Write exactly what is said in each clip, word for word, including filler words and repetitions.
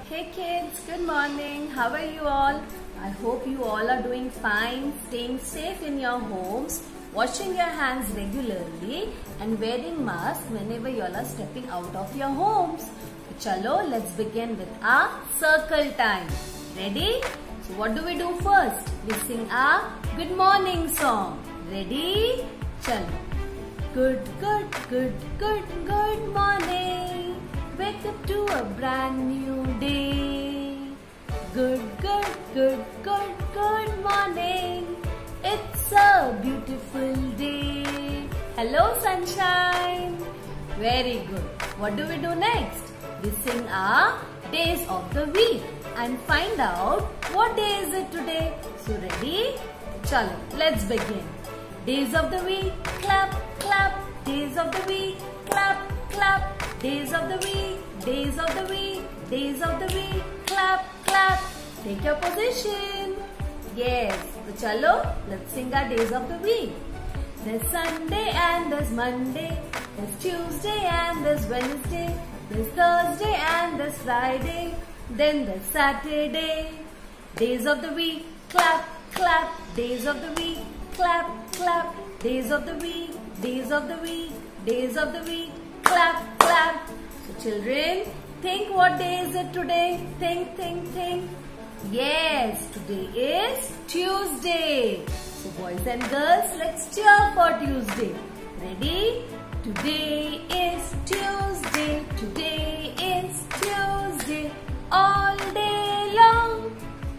Hey kids, good morning. How are you all? I hope you all are doing fine, staying safe in your homes, washing your hands regularly and wearing masks whenever you all are stepping out of your homes. So, chalo, let's begin with our circle time. Ready? So what do we do first? We sing our good morning song. Ready? Chalo. Good, good, good, good, good morning. Wake up to a brand new day. Good, good, good, good, good morning. It's a beautiful day. Hello sunshine. Very good. What do we do next? We sing our days of the week and find out what day is it today. So ready? Chalo, let's begin. Days of the week, clap, clap. Days of the week, clap, clap. Days of the week, days of the week, days of the week, clap, clap. Take your position. Yes, so chalo, let's sing our days of the week. There's Sunday and there's Monday. There's Tuesday and there's Wednesday. There's Thursday and there's Friday. Then there's Saturday. Days of the week, clap, clap. Days of the week, clap, clap. Days of the week, days of the week, days of the week, clap, clap. So children, think what day is it today? Think, think, think. Yes, today is Tuesday. So boys and girls, let's cheer for Tuesday. Ready? Today is Tuesday. Today is Tuesday. All day long.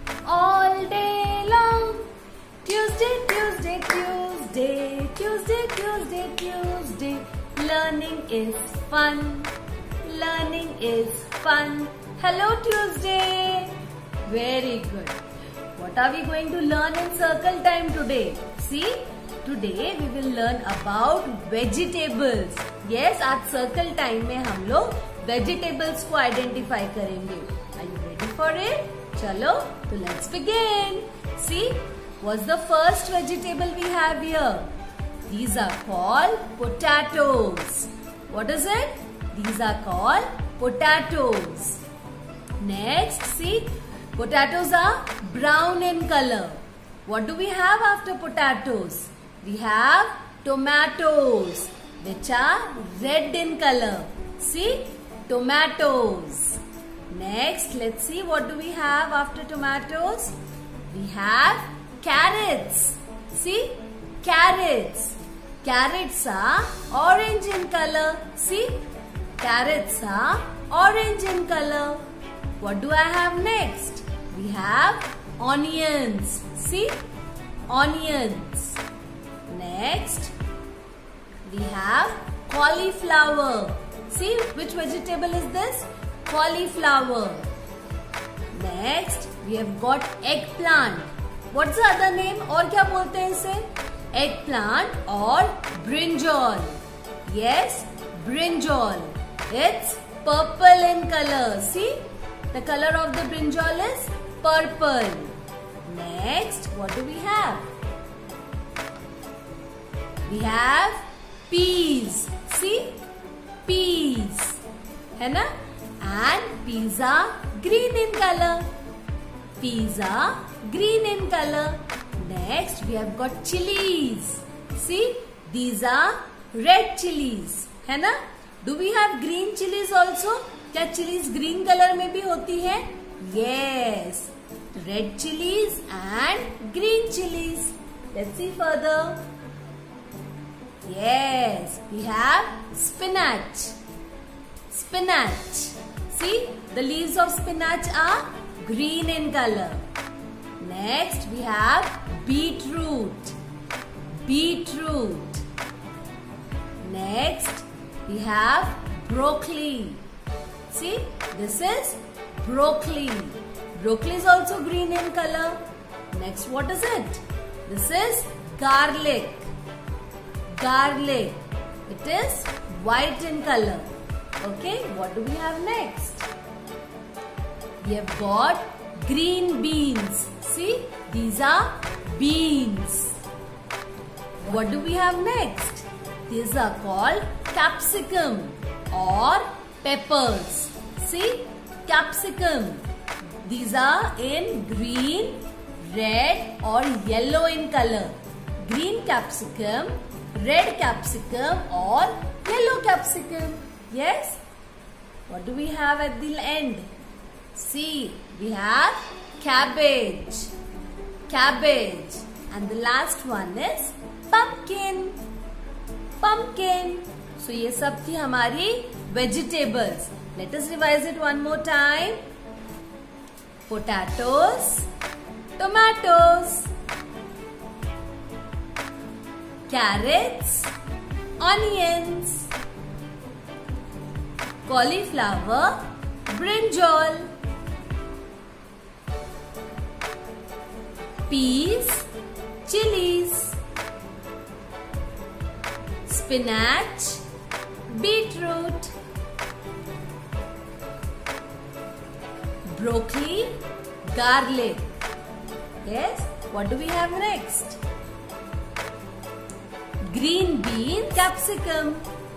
All day long. Tuesday, Tuesday, Tuesday. Tuesday, Tuesday, Tuesday. Learning is fun. Learning is fun. Hello Tuesday. Very good. What are we going to learn in circle time today? See, today we will learn about vegetables. Yes, at circle time में हम लोग vegetables को identify करेंगे. Are you ready for it? चलो, तो let's begin. See, what's the first vegetable we have here? These are called potatoes. What is it? These are called potatoes. Next, see, potatoes are brown in color. What do we have after potatoes? We have tomatoes, which are red in color. See, tomatoes. Next, let's see what do we have after tomatoes? We have carrots. See, carrots. Carrots are orange in color. See, carrots are orange in color. What do I have next? We have onions. See, onions. Next, we have cauliflower. See, which vegetable is this? Cauliflower. Next, we have got eggplant. What's the other name? और क्या बोलते हैं इसे? Eggplant or brinjal. Yes, brinjal. It's purple in color. See, the color of the brinjal is purple. Next, what do we have? We have peas. See, peas. है ना? And peas are green in color. Peas are green in color. Next, we have got chilies. See, these are red chilies. है ना? Do we have green chilies also? क्या chilies green color में भी होती है? Yes. Red chilies and green chilies. Let's see further. Yes, we have spinach. Spinach. See, the leaves of spinach are green in color. Next, we have beetroot. Beetroot. Next, we have broccoli. See, this is broccoli. Broccoli is also green in color. Next, what is it? This is garlic. Garlic. It is white in color. Okay, what do we have next? We have got green beans. See, these are beans. What do we have next? These are called capsicum or peppers. See, capsicum. These are in green, red or yellow in color. Green capsicum, red capsicum or yellow capsicum. Yes? What do we have at the end? See, we have cabbage. Cabbage. And the last one is pumpkin. Pumpkin. So ये सब थी हमारी vegetables. Let us revise it one more time. Potatoes, tomatoes, carrots, onions, cauliflower, brinjal, peas, chilies, spinach, beetroot, broccoli, garlic. Yes, what do we have next? Green beans, capsicum.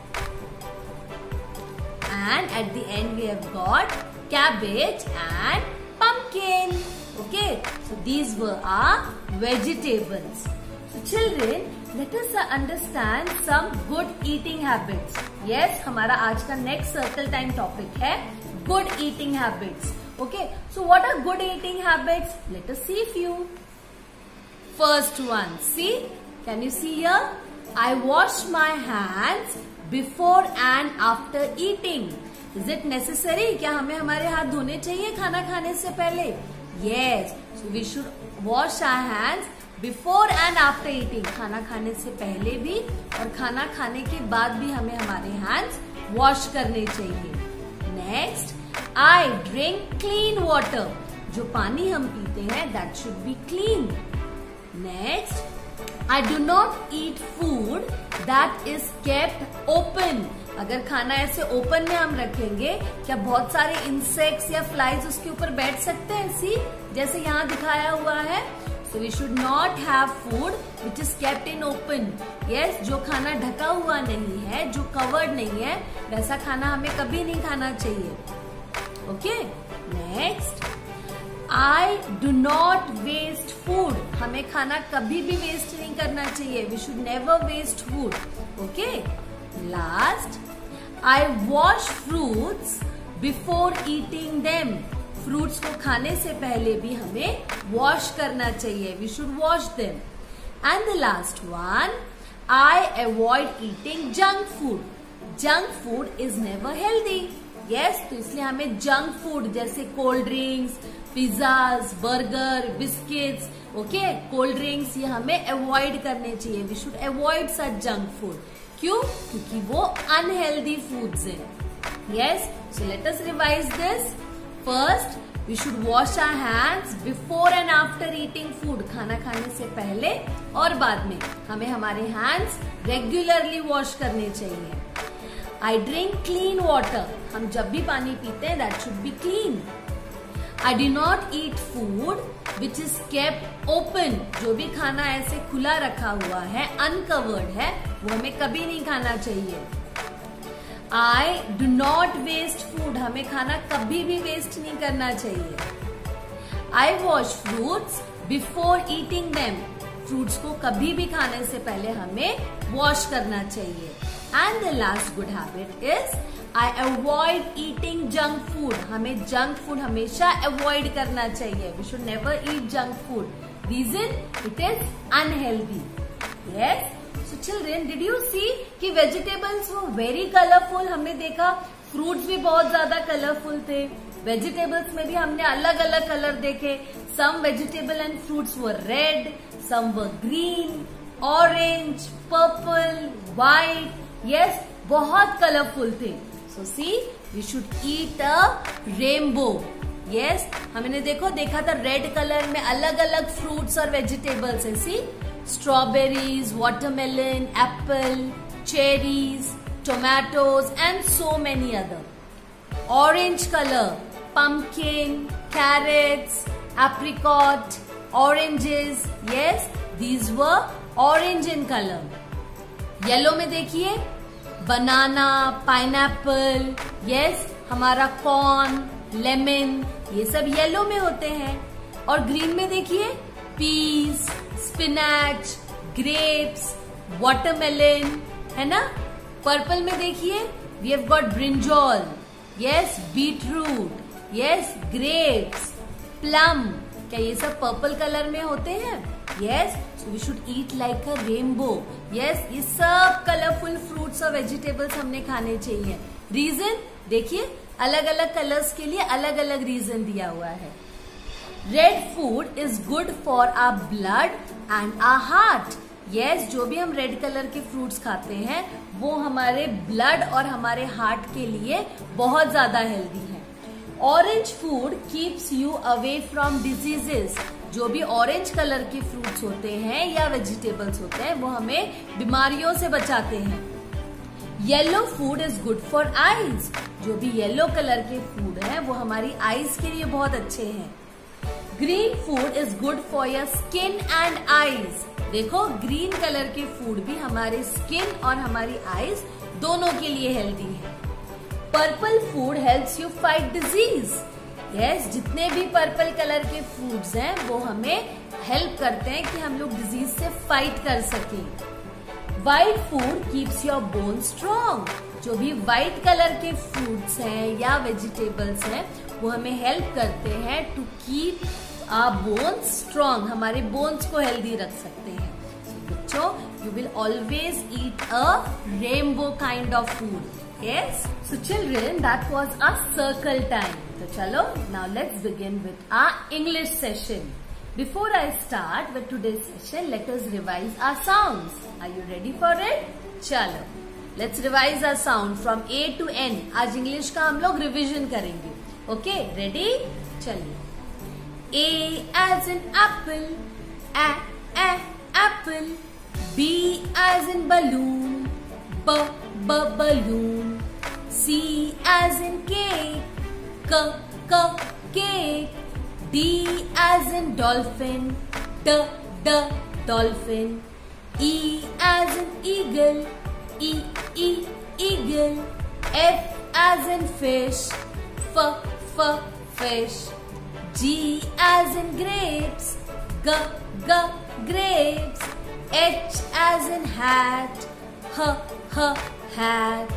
And at the end we have got cabbage and pumpkin. Okay, so these were our vegetables. So children, let us understand some good eating habits. Yes, हमारा आज का next circle time topic है good eating habits. Okay, so what are good eating habits? Let us see few. First one, see, can you see here? I wash my hands before and after eating. Is it necessary? क्या हमें हमारे हाथ धोने चाहिए खाना खाने से पहले? Yes, so we should wash our hands before and after eating. खाना खाने से पहले भी और खाना खाने के बाद भी हमें हमारे hands wash करने चाहिए. Next, I drink clean water. जो पानी हम पीते हैं that should be clean. Next, I do not eat food that is kept open. अगर खाना ऐसे ओपन में हम रखेंगे क्या बहुत सारे इंसेक्ट्स या फ्लाइज उसके ऊपर बैठ सकते हैं? सी, जैसे यहाँ दिखाया हुआ है. So we should not have food which is kept in open. Yes, जो खाना ढका हुआ नहीं है, जो कवर्ड नहीं है, वैसा खाना हमें कभी नहीं खाना चाहिए. Okay, next, I do not waste food. हमें खाना कभी भी वेस्ट नहीं करना चाहिए. We should never waste food. Okay. Last, I wash fruits before eating them. Fruits को खाने से पहले भी हमें wash करना चाहिए. We should wash them. And the last one, I avoid eating junk food. Junk food is never healthy. Yes, तो इसलिए हमें junk food जैसे cold drinks, pizzas, burger, biscuits, okay, cold drinks ये हमें avoid करने चाहिए. We should avoid such junk food. क्यों? क्योंकि वो अनहेल्दी फूड्स हैं. Yes, so let us revise this. First, we should wash our hands before and after eating food. खाना खाने से पहले और बाद में हमें हमारे हैंड्स रेगुलरली वॉश करने चाहिए. I drink clean water. हम जब भी पानी पीते हैं that should be clean. I do not eat food which is kept open. जो भी खाना ऐसे खुला रखा हुआ है, अनकवर्ड है, वो हमें कभी नहीं खाना चाहिए. I do not waste food. हमें खाना कभी भी वेस्ट नहीं करना चाहिए. I wash fruits before eating them. Fruits को कभी भी खाने से पहले हमें वॉश करना चाहिए. And the last good habit is I avoid eating junk food. हमें जंक फूड हमेशा अवॉइड करना चाहिए. We should never eat junk food. Reason, it is unhealthy. Yes, so children, did you see कि vegetables वो very colourful. हमने देखा fruits भी बहुत ज्यादा कलरफुल थे. वेजिटेबल्स में भी हमने अलग अलग कलर देखे. Some vegetable and fruits were red, some were green, orange, purple, white. Yes, बहुत कलरफुल थे. So see, we should eat a rainbow. Yes, हमने देखो देखा था रेड कलर में अलग अलग फ्रूट्स और वेजिटेबल्स है. सी, strawberries, watermelon, apple, cherries, tomatoes and so many other. Orange color, pumpkin, carrots, apricot, oranges. Yes, these were orange in color. Yellow में देखिए banana, pineapple. Yes, हमारा corn, लेमन, ये सब येलो में होते हैं। और ग्रीन में देखिए पीस, स्पिनच, ग्रेप्स, वाटरमेलन, है ना। पर्पल में देखिए we have got brinjal, yes, beetroot, yes, grapes, plum. क्या ये सब पर्पल कलर में होते हैं? Yes, so we should eat like a rainbow. Yes, ये सब कलरफुल फ्रूट्स और वेजिटेबल्स हमने खाने चाहिए। रीजन देखिए, अलग अलग कलर्स के लिए अलग अलग रीजन दिया हुआ है। Red food is good for our blood and our heart. Yes, जो भी हम रेड कलर के फ्रूट्स खाते हैं वो हमारे ब्लड और हमारे हार्ट के लिए बहुत ज्यादा हेल्दी है। Orange food keeps you away from diseases. जो भी ऑरेंज कलर के फ्रूट्स होते हैं या वेजिटेबल्स होते हैं वो हमें बीमारियों से बचाते हैं। Yellow food is good for eyes. जो भी येलो कलर के फूड हैं वो हमारी आईज के लिए बहुत अच्छे हैं। Green food is good for your skin and eyes. देखो, ग्रीन कलर के फूड भी हमारे स्किन और हमारी आईज दोनों के लिए हेल्दी है। Purple food helps you fight disease. Yes, जितने भी पर्पल कलर के फूड्स हैं वो हमें हेल्प करते हैं कि हम लोग डिजीज से फाइट कर सकें। White food keeps your bone strong. जो भी व्हाइट कलर के फ्रूट्स हैं या वेजिटेबल्स हैं वो हमें हेल्प करते हैं to keep our bones strong, हमारे बोन्स को हेल्दी रख सकते हैं। बच्चों, you will always eat a rainbow kind of food. Yes, so children, that was our circle time. So chalo, now let's begin with our English session. Before I start with today's session, let us revise our sounds. Are you ready for it? Chalo, let's revise our sound from A to N. आज English का हम लोग revision करेंगे. Okay, ready? चलिए. A as in apple, A, A, apple. B as in balloon, B, B, balloon. C as in cake, C, C, cake. D as in dolphin, D, D, dolphin. E as in eagle, E, E, eagle. F as in fish, F, F, fish. G as in grapes, G, G, grapes. H as in hat, H, H, hat.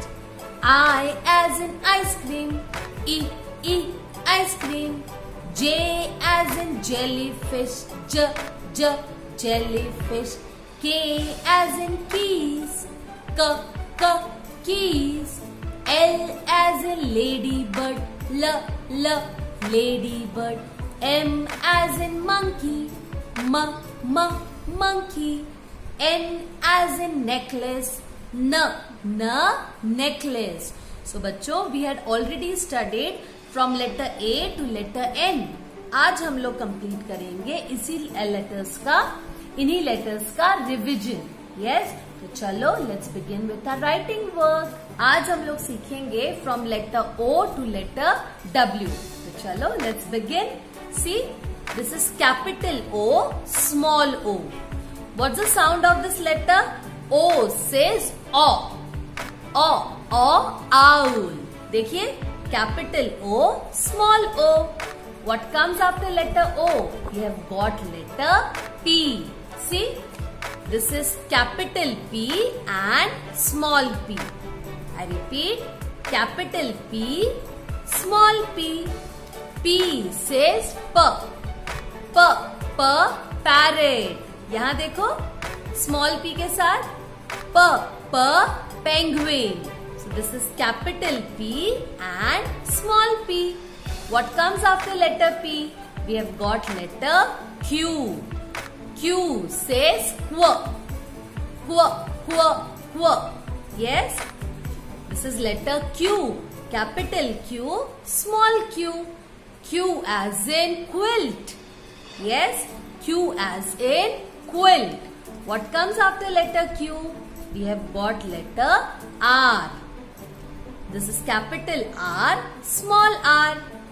I as in ice cream, E, E, ice cream. J as in jellyfish, J, J, jellyfish. K as in keys, K, K, keys. L as in ladybird, L, L, ladybird. M as in monkey, M, M, monkey. N as in necklace, N, N, necklace. So बच्चों, we had already studied from letter A to letter N. आज हम लोग complete करेंगे इसी letters का, इन्हीं letters का revision. Yes, तो चलो let's begin with our writing work. आज हम लोग सीखेंगे from letter O to letter W. तो चलो let's begin. See, this is capital O, small o. What's the sound of this letter? O says O. O, O, owl. देखिए, capital O, small o. What comes after letter O? We have got letter P. See, this is capital P and small p. I repeat, capital P, small p. P says P. P, P, parrot. यहाँ देखो, small p के साथ P, P, penguin. So this is capital P and small p. What comes after letter P? We have got letter Q. Q says quo. Quo, quo, quo. Yes? This is letter Q. Capital Q, small q. Q as in quilt. Yes? Q as in quilt. What comes after letter Q? We have got letter R. This is capital R, small r.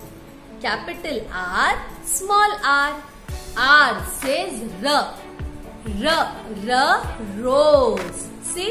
Capital R, small r. R says R. R, R, rose. See?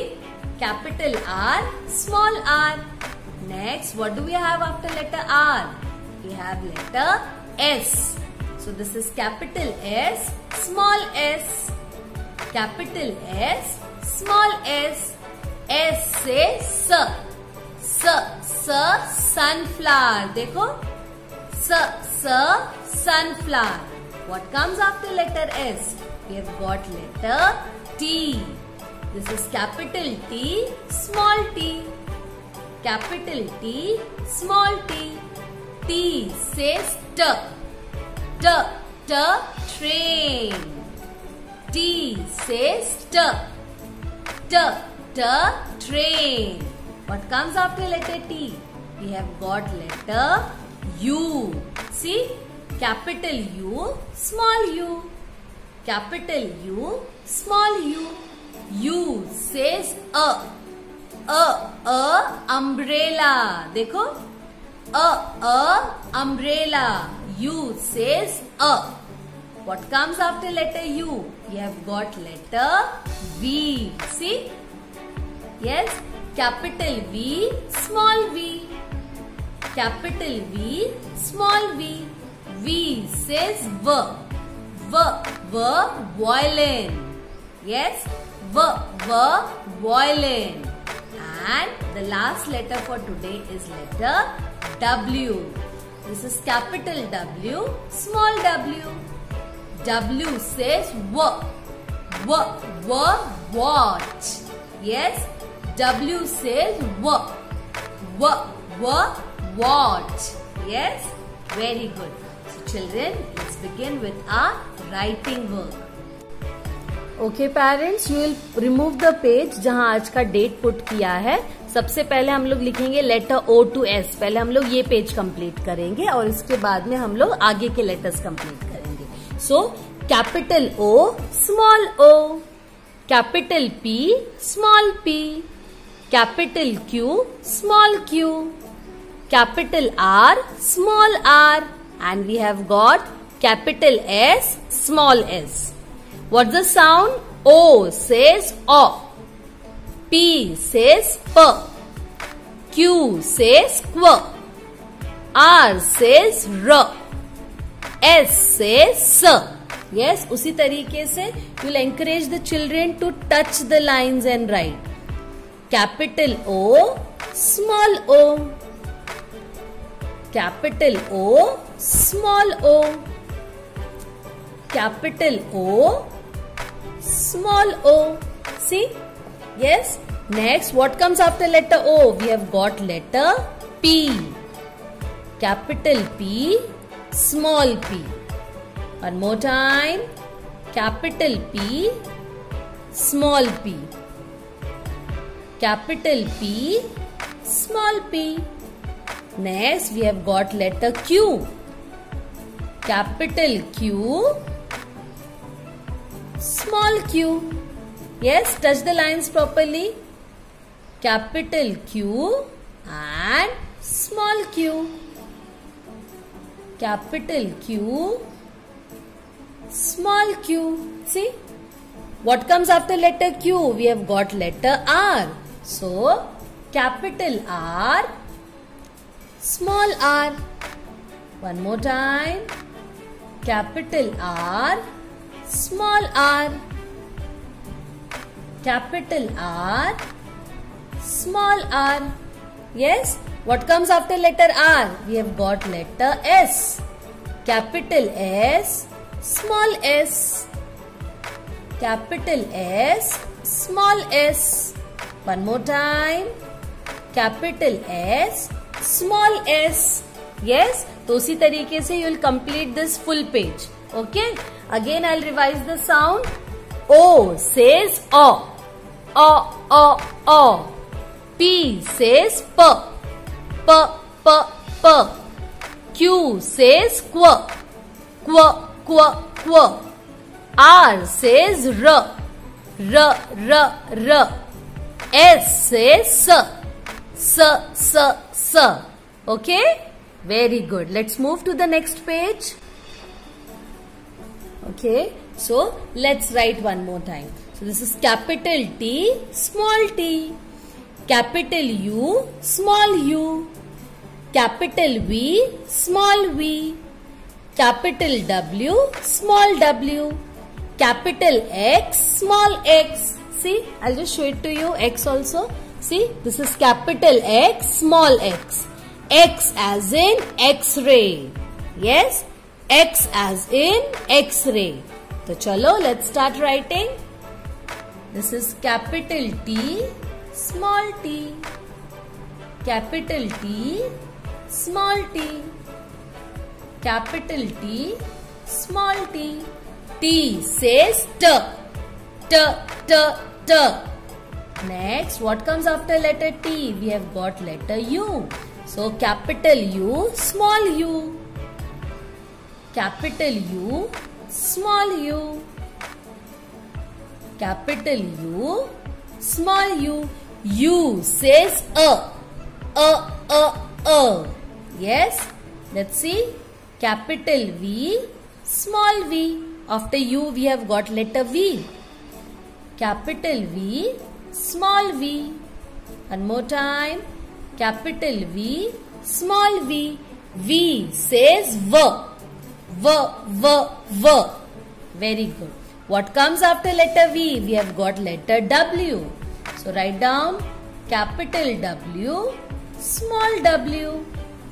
Capital R, small r. Next, what do we have after letter R? we have letter S. So this is capital S, small s. Capital S, small s. S से S. S, S, sunflower. देखो, S, S, sunflower. What comes after letter S? We have got letter T. This is capital T, small t. Capital T, small t. T says T. T, T, train. T says T. T, T, train. What comes after letter T? We have got letter U. See? Capital U, small u. Capital U, small u. U says A. A, A, umbrella. देखो, A, A, umbrella. U says A. What comes after letter U? We have got letter V. See? Yes? Capital V, small v. Capital V, small v. V says V. V, V, violin. Yes? V, V, violin. And the last letter for today is letter W. This is capital W, small w. W says W. W, W, watch. Yes? W says W. W, W, watch. Yes? Very good. So children, let's begin with our writing work. Okay parents, you will remove the page जहाँ आज का date put किया है. सबसे पहले हम लोग लिखेंगे लेटर O to S. पहले हम लोग ये पेज कंप्लीट करेंगे और इसके बाद में हम लोग आगे के लेटर्स कंप्लीट करेंगे. So capital O, small o. Capital P, small p. Capital Q, small q. Capital R, small r. And we have got capital S, small s. What's the sound? O says O. P says P. Q says Q. R says R. S says S. Yes, उसी तरीके से you will encourage the children to touch the lines and write. Capital O, small o. Capital O, small o. Capital O, small o. See? Yes? Next, what comes after letter O? We have got letter P. Capital P, small p. One more time. Capital P, small p. Capital P, small p. Next, we have got letter Q. Capital Q, small q. Yes, touch the lines properly. Capital Q and small q. Capital Q, small q. See? What comes after letter Q? We have got letter R. So, capital R, small r. One more time. Capital R, small r. Capital R, small r. Yes? What comes after letter R? We have got letter S. Capital S, small s. Capital S, small s. One more time. Capital S, small s. Yes? तो उसी तरीके से you will complete this full page. Okay? Again I'll revise the sound. O says O. O, O, O. P says P. P, P, P. Q says Q. Q, Q, Q. R says R. R, R, R. S says S. S, S, S. Okay? Very good. Let's move to the next page. Okay. So, let's write one more time. So, this is capital T, small t. Capital U, small u. capital V, small v, capital W, small w, capital X, small x. See, I'll just show it to you, X also. See, this is capital X, small x. X as in X-ray. Yes, X as in X-ray. So, chalo, let's start writing. This is capital T, small t. Capital T, small t. Capital T, small t. T says T. T, T, T. Next, what comes after letter T? We have got letter U. So, capital U, small u. Capital U, small u. Capital U, small u. U says A. A, A, A. Yes. Let's see. Capital V, small v. After U, we have got letter V. Capital V, small v. One more time. Capital V, small v. V says V. V, V, V. Very good. What comes after letter V? We have got letter W. So write down capital W, small w.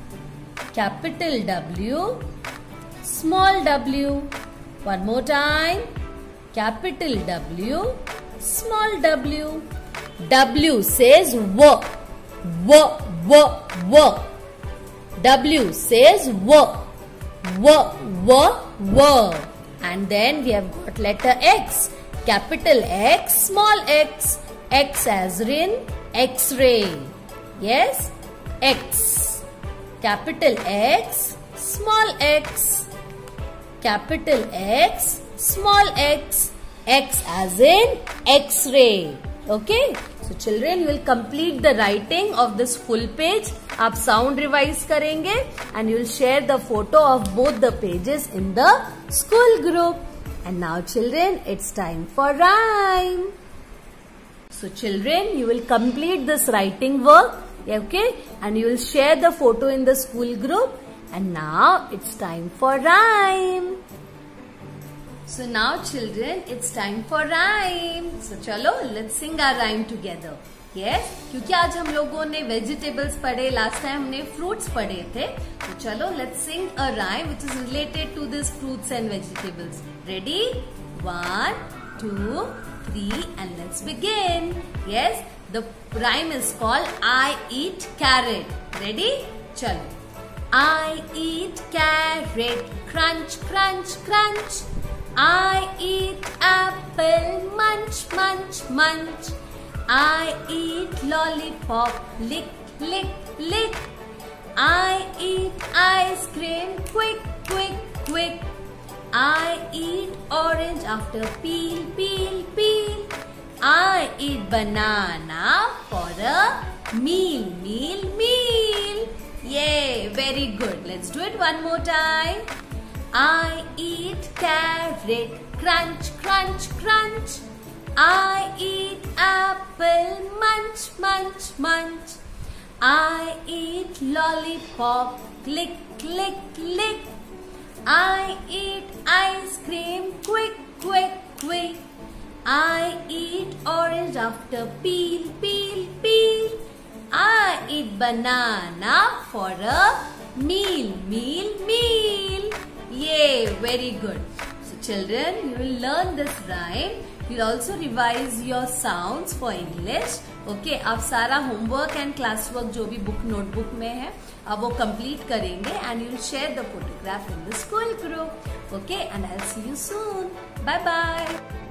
Capital W, small w. One more time. Capital W, small w. W says W. W, W, W. W says W. W, W, W. And then we have got letter X. Capital X, small x. X as in X-ray. Yes, X. Capital X, small x. Capital X, small x. X as in X-ray. Okay. So children, you will complete the writing of this full page. आप sound revise करेंगे and you will share the photo of both the pages in the school group. And now children, it's time for rhyme. So children, you will complete this writing work, okay? And you will share the photo in the school group. And now it's time for rhyme. So now children, it's time for rhyme. So chalo, let's sing our rhyme together. Yes, क्योंकि आज हम लोगों ने vegetables पढ़े, last time हमने fruits पढ़े थे. तो चलो, let's sing a rhyme which is related to these fruits and vegetables. Ready? One, two, three, and let's begin. Yes, the rhyme is called I eat carrot. Ready? Chalo. I eat carrot, crunch, crunch, crunch. I eat apple, munch, munch, munch. I eat lollipop, lick, lick, lick. I eat ice cream, quick, quick, quick. I eat orange after peel, peel, peel. I eat banana for a meal, meal, meal. Yay, very good. Let's do it one more time. I eat carrot, crunch, crunch, crunch. I eat apple, munch, munch, munch. I eat lollipop, click, click, click. I eat ice cream, quick, quick, quick. I eat orange after peel, peel, peel. I eat banana for a meal, meal, meal. Yay, very good. So children, you will learn this rhyme. You will also revise your sounds for English. Okay, आप सारा homework and classwork जो भी book notebook में है, आप वो complete करेंगे and you will share the photograph in the school group. Okay, and I'll see you soon. Bye bye.